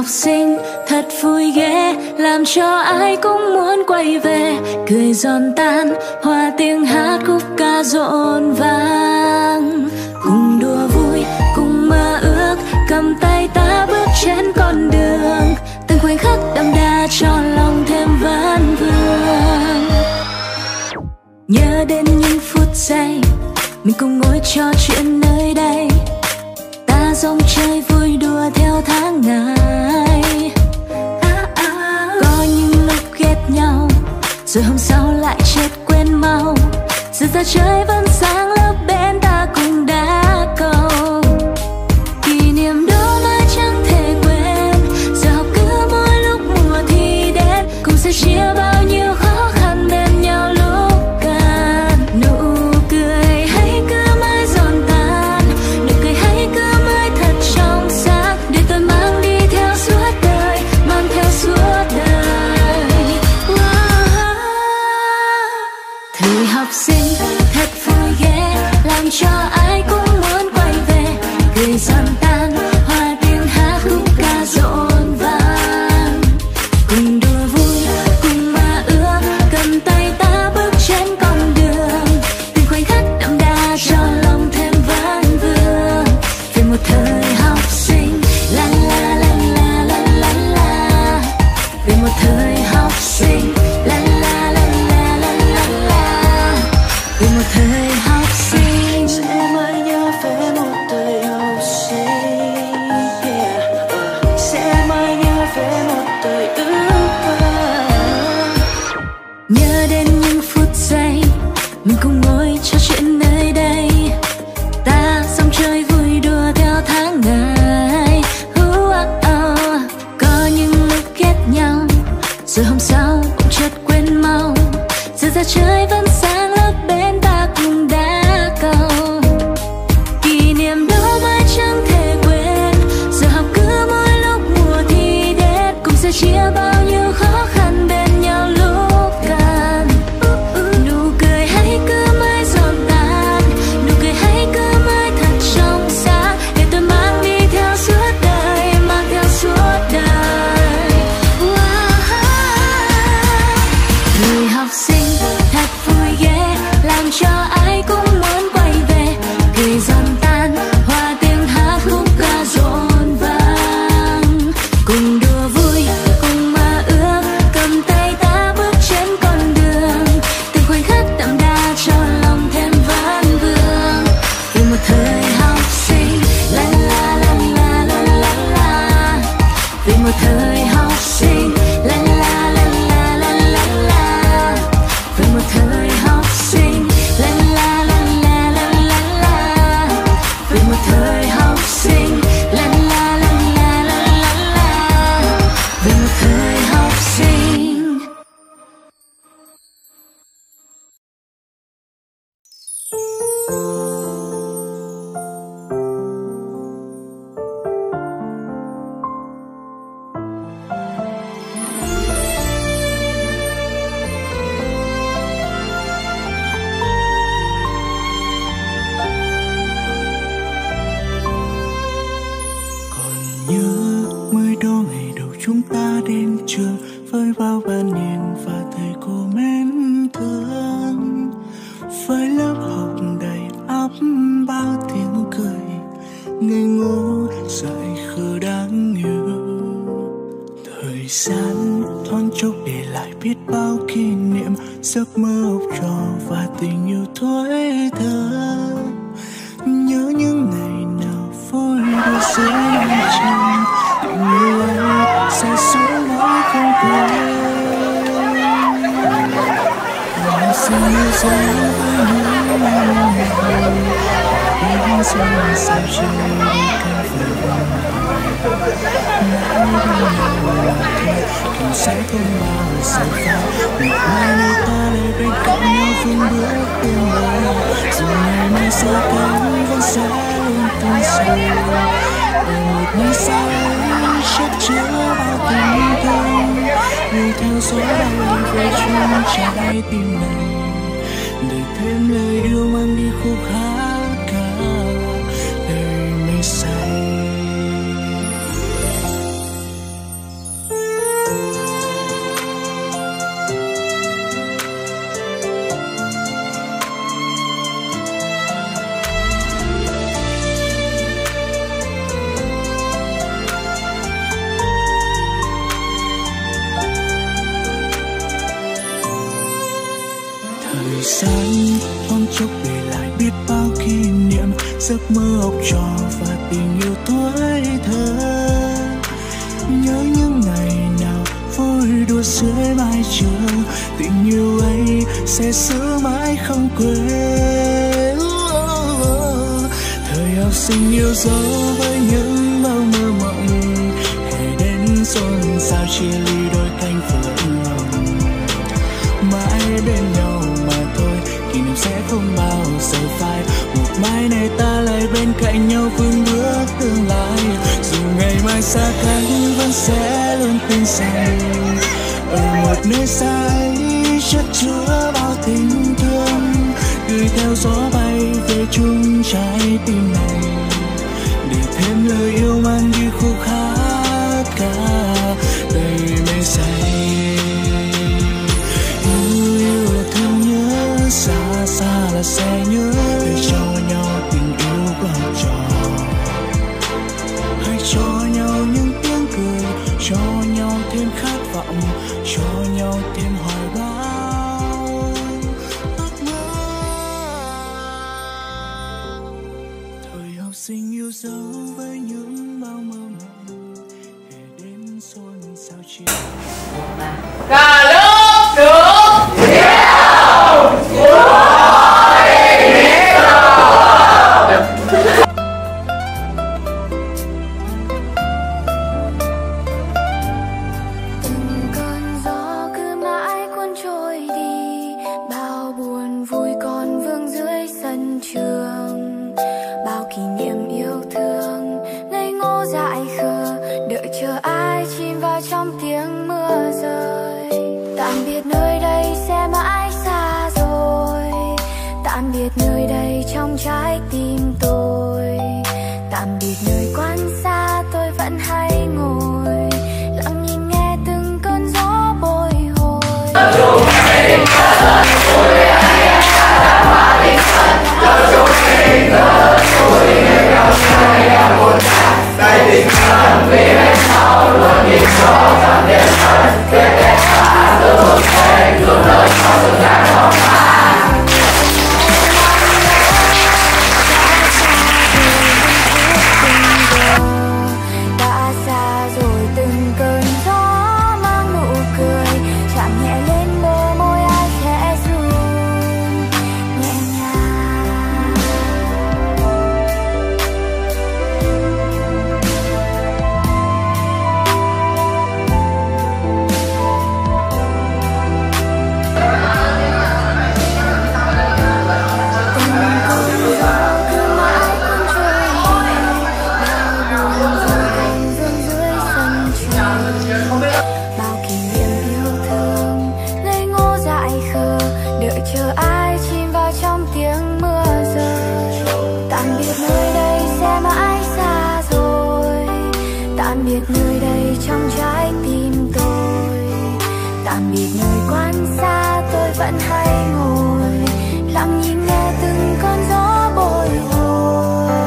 học sinh thật vui ghê, làm cho ai cũng muốn quay về. Cười giòn tan, hòa tiếng hát khúc ca rộn vang. Cùng đùa vui, cùng mơ ước, cầm tay ta bước trên con đường. Từng khoảnh khắc đậm đà cho lòng thêm vấn vương. Nhớ đến những phút giây mình cùng ngồi trò chuyện nơi đây, ta rong chơi vui đùa theo tháng ngày. Có những lúc ghét nhau rồi hôm sau lại chết quên mau. Giờ ra trời vẫn sáng lớp bên ta cùng đá cầu. Kỷ niệm đó mãi chẳng thể quên. Giờ học cứ mỗi lúc mùa thi đến, cùng sẽ chia bao nhiêu khó khăn bên nhau lúc cần. Nụ cười hãy cứ mãi giòn tan, nụ cười hãy cứ mãi thật trong sáng, để tôi mang đi theo suốt đời, mang theo suốt đời. Thời học sinh thật vui ghê, làm cho ai cũng muốn quay về. Cười giòn tan, hòa tiếng hát khúc ca rộn vang. Cùng đùa vui, cùng mơ ước, cầm tay ta bước trên con đường. Từng khoảnh khắc đậm đà cho lòng thêm vấn vương. Về một thời học sinh, la la la la la la la. Về một thời học sinh, la la la la la la la. Về một thời học sinh, sẽ mãi nhớ về một thời học sinh, yeah. Sẽ mãi nhớ về một thời ước mơ. Nhớ đến những phút giây mình cùng ngồi trò chuyện nơi đây, ta dòng chơi vui đùa theo tháng ngày. Có những lúc ghét nhau rồi hôm sau cũng chợt quên mau. Giờ ra trời vẫn sáng lớp bên ta cùng đá cầu. Kỷ niệm đó mãi chẳng thể quên. Giờ học cứ mỗi lúc mùa thi đến, cùng sẽ chia bao nhiêu khó khăn bên nhau lúc cần. Nụ cười hãy cứ mãi giòn tan, nụ cười hãy cứ mãi thật trong sáng, để tôi mang đi theo suốt đời, mang theo suốt đời. Thời học sinh thật vui ghê, làm cho ai cũng muốn quay về. Cười giòn tan, hòa tiếng hát khúc ca rộn vang. Cùng đùa vui, cùng mơ ước, cầm tay ta bước trên con đường. Từng khoảnh khắc đậm đà cho lòng thêm vấn vương. Về một thời học sinh, la la la la la la la. Về một thời học sinh, la la la la la la la. Về một thời học sinh, la la la la la la la. Về một thời học sinh, la la la la la la la. Về một thời học sinh. Còn nhớ mới đó ngày đầu chúng ta đến trường, với bao ban niên và thầy cô mến thương. Với lớp học đầy ắp bao tiếng cười, ngây ngô dại khờ đáng yêu. Thời gian thoáng chốc để lại biết bao kỷ niệm, giấc mơ học trò và tình yêu tuổi thơ. Nhớ những ngày nào vui đùa dưới nắng chiều, tình yêu ấy sẽ sống mãi không quên. Ngày xưa yêu dấu với những ngày em giờ sao trời đi cơn vừa vàng. Cũng sẽ không bao giờ phai. Một mai này ta lại bên cạnh nhau vun bước bên bờ. Dù ngày mai sẽ cánh vẫn sẽ luôn tương dù. Ở một nơi xa ấy chất chứa bao tình thương, người theo gió đang đi về chung trái tim này. Để thêm lời yêu mang đi khúc hát cả đời mê say. Thời gian thoáng chốc để lại biết bao kỷ niệm, giấc mơ học trò và tình yêu tuổi thơ. Nhớ những ngày nào vui đùa dưới mái trường, tình yêu ấy sẽ giữ mãi không quên. Thời học sinh yêu dấu với những bao mơ mộng, hè đến xôn xao chia ly đôi cánh phượng hồng. Mãi bên nhau mà thôi, kỷ niệm sẽ không bao giờ phai. Một mai này ta lại bên cạnh nhau vững bước tương lai. Dù ngày mai xa cách vẫn sẽ luôn tin rằng ở một nơi xa ấy chất chứa bao tình thương, gửi theo gió bay về chung trái tim này, để thêm lời yêu mang đi khúc hát ca đầy mê say. Yêu là thương nhớ, xa xa là sẽ nhớ, để cho nhau tình yêu của học trò. Hãy cho nhau những tiếng cười, cho nhau thêm khát vọng, cho nhau thêm hoài bão ước mơ. Thời học sinh yêu dấu với những bao mơ mộng, hè đến xôn xao chia. Cả lớp được Từng cơn gió cứ mãi cuốn trôi đi, bao buồn vui còn vương dưới sân trường, bao kỷ niệm yêu thương ngây ngô dại khờ, đợi chờ ai chìm vào trong tiếng mưa rơi. Tạm biệt nơi đây sẽ mãi xa rồi, tạm biệt nơi đây trong trái tim tôi, tạm biệt nơi quan xa tôi vẫn hay ngồi lặng nhìn nghe từng cơn gió bồi hồi. Đã xa rồi từng cơn gió mang nụ cười, chạm nhẹ lên bờ môi ai khẽ run nhẹ nhàng. Bao kỷ niệm yêu thương ngây ngô dại khờ, đợi chờ ai chìm vào trong tiếng mưa rơi. Tạm biệt nơi đây sẽ mãi xa rồi, tạm biệt nơi đây trong trái tim tôi, tạm biệt nơi quan xa tôi vẫn hay ngồi lặng nhìn nghe từng cơn gió bồi hồi.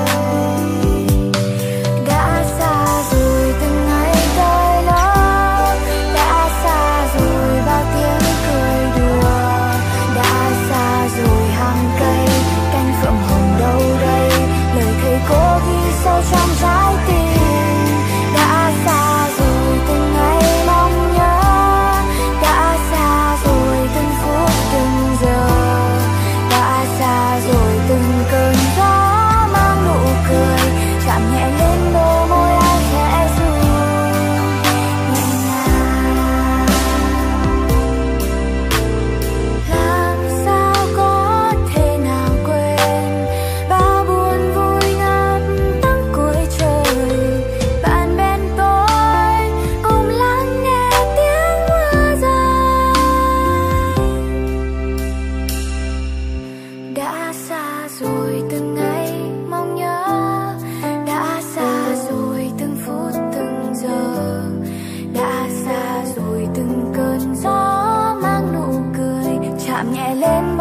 Đã xa rồi từng ngày tôi lớp, đã xa rồi bao tiếng cười đùa, đã xa rồi hàng cây cánh phượng hồng đâu đây, lời thầy cô ghi sâu trong trái tim. Đã xa rồi từng ngày mong nhớ, đã xa rồi từng phút từng giờ, đã xa rồi từng cơn gió mang nụ cười, chạm nhẹ lên bờ môi ai khẽ run nhẹ nhàng. Làm sao có thể nào quên bao buồn vui ngập tầng cuối trời, bạn bên tôi cùng lắng nghe tiếng mưa rơi. Đã xa rồi từng ngày mong nhớ, đã xa rồi từng phút từng giờ, đã xa rồi từng cơn gió mang nụ cười, chạm nhẹ lên